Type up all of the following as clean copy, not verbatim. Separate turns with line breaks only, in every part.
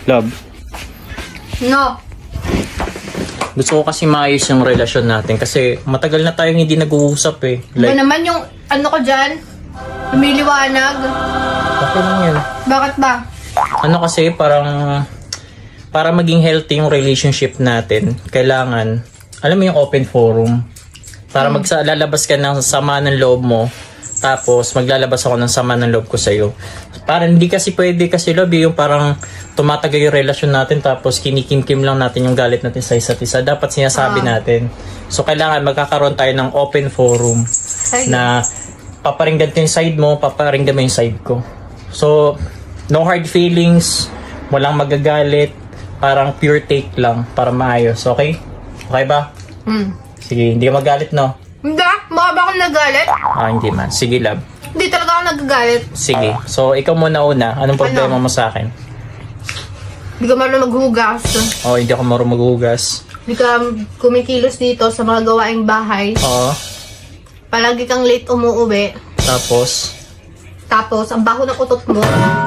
Love.
No.
Gusto ko kasi maayos yung relasyon natin kasi matagal na tayong hindi nag-uusap eh.
Like, ba naman yung ano ko dyan? Lumiliwanag.
Okay lang yan.
Bakit ba?
Ano kasi parang para maging healthy yung relationship natin, kailangan, alam mo yung open forum. Para lalabas ka ng sama ng loob mo, tapos maglalabas ako ng sama ng loob ko sa'yo. Para hindi kasi pwede kasi love yung parang tumatagal yung relasyon natin tapos kinikim-kim lang natin yung galit natin sa isa't isa. Dapat sinasabi natin. So kailangan magkakaroon tayo ng open forum na paparinggan ko yung side mo, paparinggan mo yung side ko. So no hard feelings, walang magagalit, parang pure take lang para maayos. Okay? Okay ba? Sige, hindi ka magalit, no?
Hindi, baka ba akong nagalit?
Hindi man. Sige, love.
Hindi talaga ako nagagalit.
Sige. So, ikaw muna una. Anong problema mo sa akin?
Hindi ka marunong maghugas.
Hindi ako marunong maghugas.
Hindi ka kumikilos dito sa mga gawaing bahay.
Oo.
Palagi kang late umuuwi.
Tapos,
ang baho ng utot mo.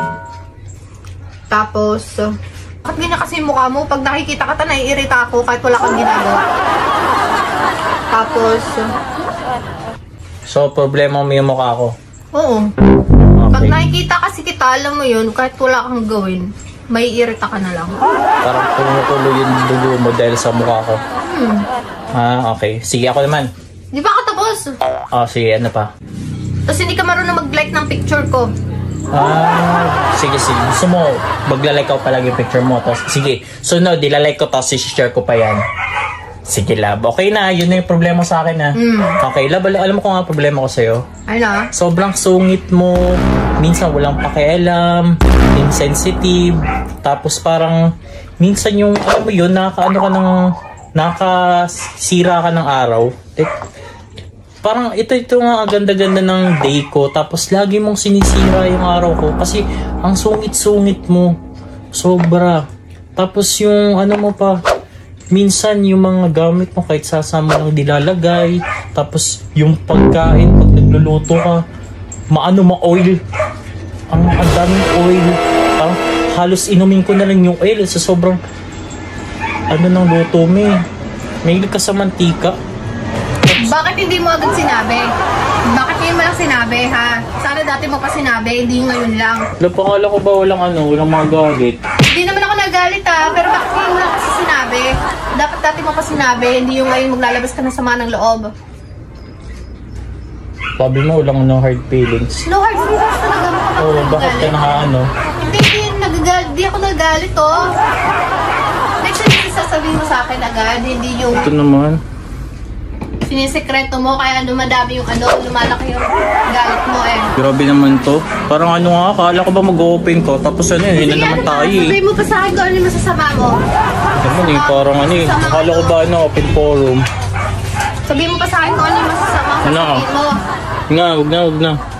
Tapos, bakit ganyan kasi yung mukha mo? Pag nakikita ka, naiirita ako kahit wala kang ginagawa. Tapos,
so, problema mo yung mukha ko?
Oo.
Okay.
Pag nakikita kasi kita, alam mo yun, kahit wala kang gawin, may irita ka na lang.
Parang tumutulo yung dugo mo dahil sa mukha ko. Okay. Sige, ako naman.
Di ba ka tapos?
Sige, ano pa?
Tapos hindi ka marunong mag-like ng picture ko.
Sige. Gusto mo, maglalike ako palagi yung picture mo. Tapos, sige, sunod, ilalike ko tapos i-share ko pa yan. Sige, love. Okay na, yun na yung problema sa akin, ha? Okay, love, alam mo kung nga problema ko sa'yo?
Ano?
Sobrang sungit mo, minsan walang pakialam, insensitive, tapos parang, minsan yung, alam mo yun, nakasira ka ng araw. Parang ito nga, ganda-ganda ng day ko, tapos lagi mong sinisira yung araw ko, kasi ang sungit-sungit mo, sobra. Tapos yung, ano mo pa, minsan yung mga gamit mo kahit sasama lang dilalagay, tapos yung pagkain pag nagluluto ka, ma-oil, ang daming oil, parang halos inumin ko na lang yung oil sa sobrang ng luto mo. May ka sa mantika.
Bakit hindi mo agad sinabi? Bakit ngayon mo lang sinabi, ha? Sana dati mo pa sinabi, hindi yung ngayon lang.
Napakala ko ba walang mga galit?
Hindi naman ako nagalit, ha? Pero bakit ngayon mo lang kasi sinabi? Dapat dati mo pa sinabi, hindi yung ngayon maglalabas ka ng sama ng loob.
Sabi mo walang no hard feelings.
No hard feelings talaga.
Bakit ka
Hindi ako nagalit, oh. Next time sasabihin mo sa akin agad, hindi yung...
Ito naman.
Sinisekreto mo, kaya dumadami yung lumalaki yung galit mo eh.
Grabe naman to. Parang akala ko ba mag-open ko, tapos yun na naman tayo eh.
Sabihin mo pa sa akin kung ano yung masasama mo.
Naman parang akala ko ba open forum.
Sabihin mo pa sa akin kung ano yung masasama mo.
Huwag na.